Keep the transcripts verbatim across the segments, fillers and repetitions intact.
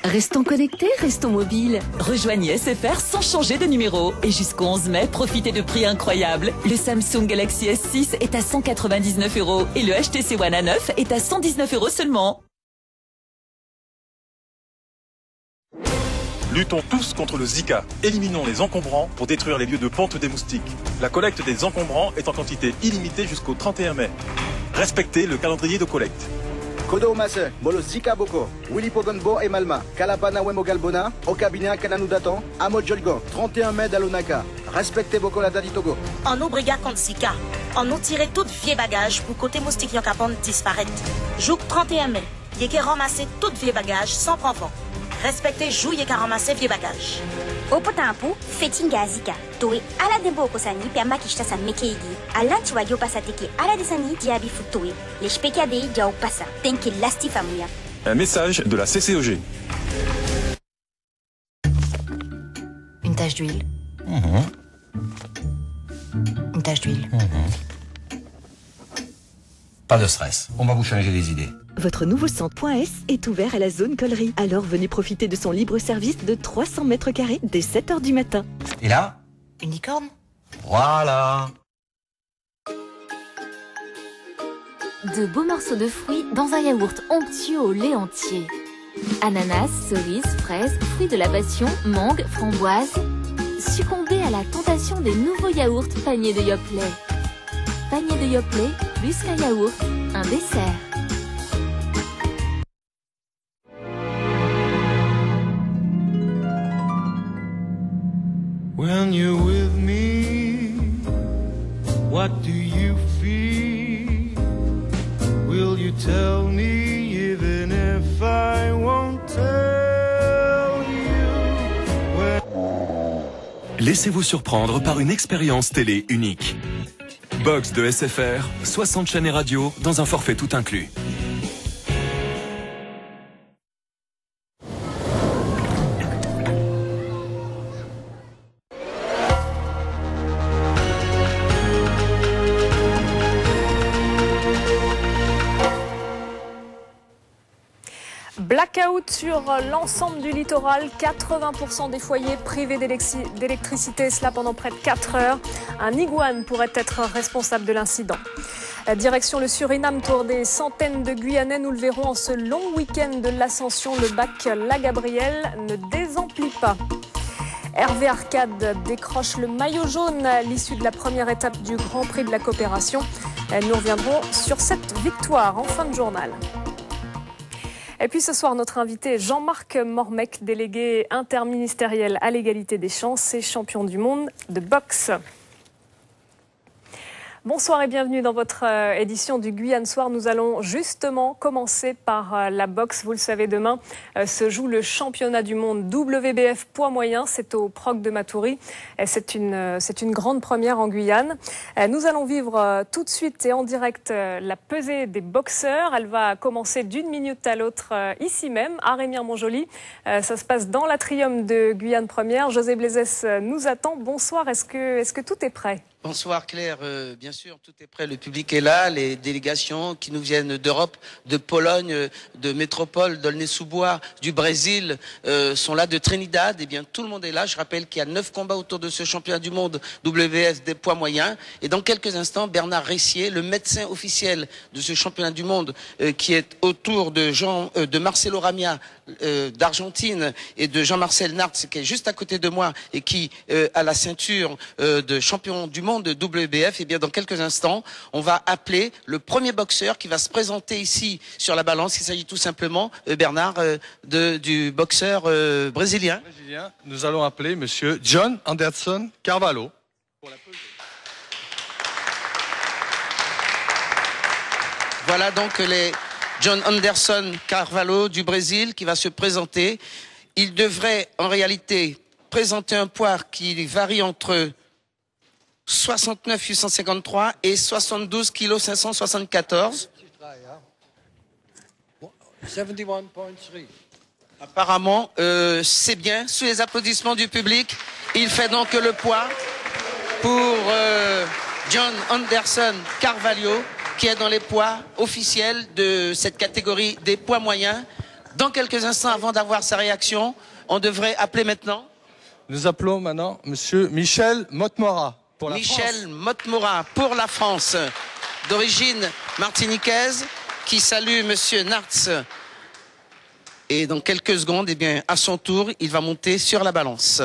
Restons connectés, restons mobiles. Rejoignez S F R sans changer de numéro. Et jusqu'au onze mai, profitez de prix incroyables. Le Samsung Galaxy S six est à cent quatre-vingt-dix-neuf euros et le H T C One A neuf est à cent dix-neuf euros seulement. Luttons tous contre le Zika. Éliminons les encombrants pour détruire les lieux de ponte des moustiques. La collecte des encombrants est en quantité illimitée jusqu'au trente et un mai. Respectez le calendrier de collecte. Kodo Mase, Bolo Zika Boko, Willy Pogonbo et Malma, Kalapana Wemo Galbona, Okabina Kananudatan, Amo Jolgo, trente et un mai d'Alonaka. Respectez Boko la Dadi Togo. En nous brigade contre Zika. En nous tirer tout vieux bagages pour côté moustique yon capon disparaître. Jouk trente et un mai, yé qui ramasser tout vieux bagages sans prendre. Respectez jou yé qui ramasser vieux bagages. Opo tampu, fetinga Zika. Towe ala dembo okosani pia makishta sa mekeigi. Alanti wa pasateki ala desani diabi futowe. Les shpekade dia pasa. Tenki lasti famuya. Un message de la C C O G. Une tache d'huile. Mmh. Une tache d'huile. Mmh. Pas de stress, on va vous changer les idées. Votre nouveau centre Point S est ouvert à la zone Collery. Alors venez profiter de son libre service de trois cents mètres carrés dès sept heures du matin. Et là? Une licorne? Voilà. De beaux morceaux de fruits dans un yaourt onctueux au lait entier. Ananas, cerise, fraises, fruits de la passion, mangue, framboise. Succombez à la tentation des nouveaux yaourts panier de Yoplait. Panier de Yoplait, plus qu'un yaourt, un dessert. When you're with me, what do you feel? Will you tell me even if I won't tell you? When... Laissez-vous surprendre par une expérience télé unique. Box de S F R, soixante chaînes et radios dans un forfait tout inclus. Blackout sur l'ensemble du littoral, quatre-vingts pour cent des foyers privés d'électricité, cela pendant près de quatre heures. Un iguane pourrait être responsable de l'incident. Direction le Suriname, tour des centaines de Guyanais, nous le verrons en ce long week-end de l'Ascension. Le bac La Gabrielle ne désemplit pas. Hervé Arcade décroche le maillot jaune à l'issue de la première étape du Grand Prix de la Coopération. Nous reviendrons sur cette victoire en fin de journal. Et puis ce soir, notre invité est Jean-Marc Mormec, délégué interministériel à l'égalité des chances et champion du monde de boxe. Bonsoir et bienvenue dans votre euh, édition du Guyane Soir. Nous allons justement commencer par euh, la boxe. Vous le savez, demain euh, se joue le championnat du monde W B F poids moyen. C'est au Proc de Matoury. C'est une, euh, c'est une grande première en Guyane. Euh, nous allons vivre euh, tout de suite et en direct euh, la pesée des boxeurs. Elle va commencer d'une minute à l'autre euh, ici même, à Remire-Montjoly. Euh, ça se passe dans l'atrium de Guyane Première. José Blaisès euh, nous attend. Bonsoir. Est-ce que, est-ce que tout est prêt ? Bonsoir Claire, euh, bien sûr tout est prêt, le public est là, les délégations qui nous viennent d'Europe, de Pologne, de métropole, d'Aulnay-sous-Bois, du Brésil euh, sont là, de Trinidad, et bien tout le monde est là. Je rappelle qu'il y a neuf combats autour de ce championnat du monde W B F des poids moyens, et dans quelques instants Bernard Ressier, le médecin officiel de ce championnat du monde euh, qui est autour de Jean, euh, de Marcelo Ramia euh, d'Argentine et de Jean-Marcel Nartz qui est juste à côté de moi et qui euh, a la ceinture euh, de champion du monde de W B F, et bien dans quelques instants, on va appeler le premier boxeur qui va se présenter ici sur la balance. Il s'agit tout simplement, euh, Bernard, euh, de, du boxeur euh, brésilien. brésilien. Nous allons appeler monsieur John Anderson Carvalho. Pour la voilà donc les John Anderson Carvalho du Brésil qui va se présenter. Il devrait en réalité présenter un poids qui varie entre soixante-neuf huit cent cinquante-trois et soixante-douze kilos cinq cent soixante-quatorze. Apparemment, euh, c'est bien. Sous les applaudissements du public, il fait donc le poids pour euh, John Anderson Carvalho, qui est dans les poids officiels de cette catégorie des poids moyens. Dans quelques instants, avant d'avoir sa réaction, on devrait appeler maintenant. Nous appelons maintenant Monsieur Michel Mottemora pour la Michel France. Mottemora pour la France, d'origine martiniquaise, qui salue Monsieur Nartz. Et dans quelques secondes, eh bien, à son tour, il va monter sur la balance.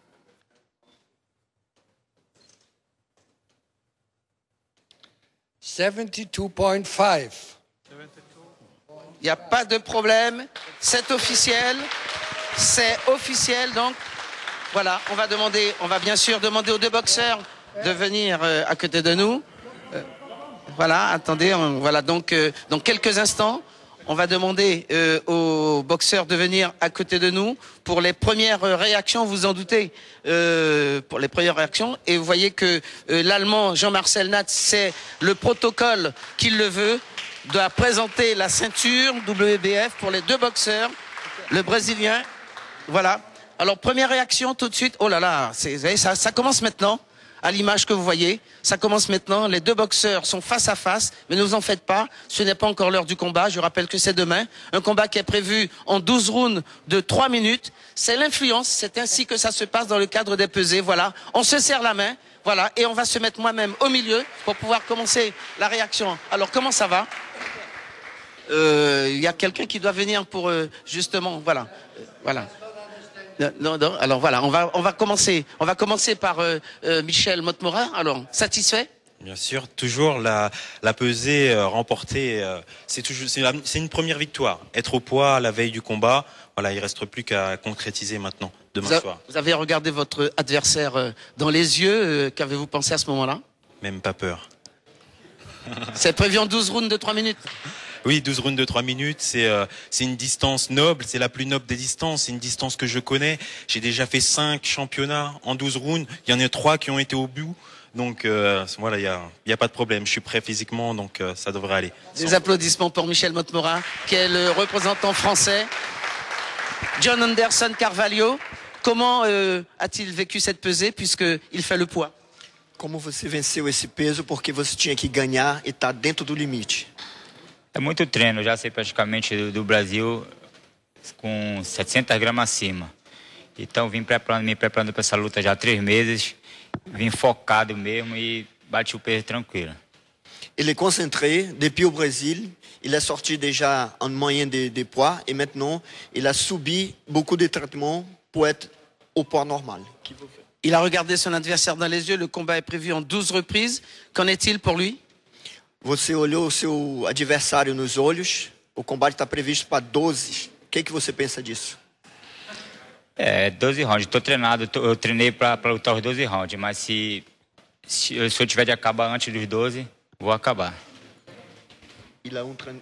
soixante-deux virgule cinq. Il n'y a pas de problème, c'est officiel, c'est officiel, donc voilà, on va demander, on va bien sûr demander aux deux boxeurs de venir euh, à côté de nous. Euh, voilà, attendez, on, voilà, donc euh, dans quelques instants, on va demander euh, aux boxeurs de venir à côté de nous pour les premières euh, réactions, vous en doutez, euh, pour les premières réactions. Et vous voyez que euh, l'Allemand Jean-Marcel Natz, c'est le protocole qu'il le veut, doit présenter la ceinture W B F pour les deux boxeurs, le Brésilien. Voilà. Alors première réaction tout de suite. Oh là là, c'est, vous voyez, ça, ça commence maintenant. À l'image que vous voyez, ça commence maintenant. Les deux boxeurs sont face à face, mais ne vous en faites pas, ce n'est pas encore l'heure du combat. Je rappelle que c'est demain. Un combat qui est prévu en douze rounds de trois minutes. C'est l'influence, c'est ainsi que ça se passe dans le cadre des pesées. Voilà, on se serre la main, voilà, et on va se mettre moi-même au milieu pour pouvoir commencer la réaction. Alors comment ça va ? Il euh, y a quelqu'un qui doit venir pour euh, justement, voilà, euh, voilà. Non, non, alors voilà, on va, on va commencer, on va commencer par euh, euh, Michel Mottemora. Alors, satisfait ? Bien sûr, toujours la, la pesée euh, remportée, euh, c'est toujours, c'est, la, c'est une première victoire. Être au poids la veille du combat, voilà, il reste plus qu'à concrétiser maintenant, demain vous a, soir. Vous avez regardé votre adversaire euh, dans les yeux, euh, qu'avez-vous pensé à ce moment-là ? Même pas peur. C'est prévu en douze rounds de trois minutes. Oui, douze rounds de trois minutes, c'est euh, c'est une distance noble, c'est la plus noble des distances, c'est une distance que je connais. J'ai déjà fait cinq championnats en douze rounds, il y en a trois qui ont été au bout. Donc euh, voilà, il y a il y a pas de problème, je suis prêt physiquement, donc euh, ça devrait aller. Des Sans... applaudissements pour Michel Mottemora, qui est le représentant français. John Anderson Carvalho, comment euh, a-t-il vécu cette pesée puisqu'il fait le poids? Como você venceu esse peso porque você tinha que ganhar e tá dentro do limite? É muito treino, eu já sei praticamente do, do Brasil com setecentas gramas acima. Então vim preparando, me preparando para essa luta já há três meses, vim focado mesmo e bati o peso tranquilo. Il est concentré depuis au Brésil, il a sorti déjà en moyenne de, de poids et maintenant il a subi beaucoup de traitements pour être au poids normal. Il a regardé son adversaire dans les yeux, le combat est prévu en douze reprises. Qu'en est-il pour lui? Você olhou o seu adversário nos olhos, o combate está previsto para doze. O que, que você pensa disso? É, doze rounds. Estou treinado, tô, eu treinei para lutar os doze rounds, mas se, se, se eu tiver de acabar antes dos doze, vou acabar. Il a entraîné,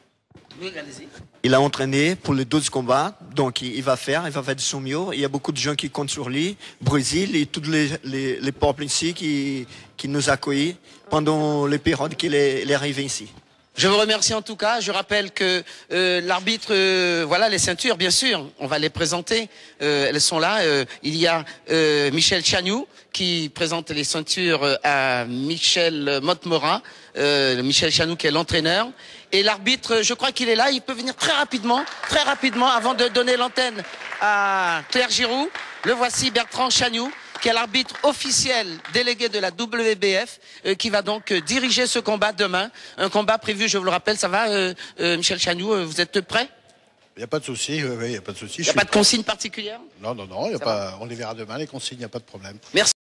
il a entraîné pour les douze combats, donc il va faire, il va faire de son mieux. Il y a beaucoup de gens qui comptent sur lui, Brésil et tous les, les, les peuples ici qui, qui nous accueillent pendant les périodes qu'il est, il est arrivé ici. Je vous remercie en tout cas. Je rappelle que euh, l'arbitre, euh, voilà les ceintures, bien sûr, on va les présenter. Euh, elles sont là. Euh, il y a euh, Michel Chagnou qui présente les ceintures à Michel Mottemora. Euh, Michel Chagnou qui est l'entraîneur. Et l'arbitre, je crois qu'il est là. Il peut venir très rapidement, très rapidement, avant de donner l'antenne à Claire Giroux. Le voici, Bertrand Chagnou, qui est l'arbitre officiel délégué de la W B F, euh, qui va donc euh, diriger ce combat demain. Un combat prévu, je vous le rappelle, ça va, euh, euh, Michel Chagnou, euh, vous êtes prêt? Il n'y a pas de souci, il oui, n'y a pas de souci. Il n'y a pas de consigne particulière? Non, non, non, y a pas, on les verra demain, les consignes, il n'y a pas de problème. Merci.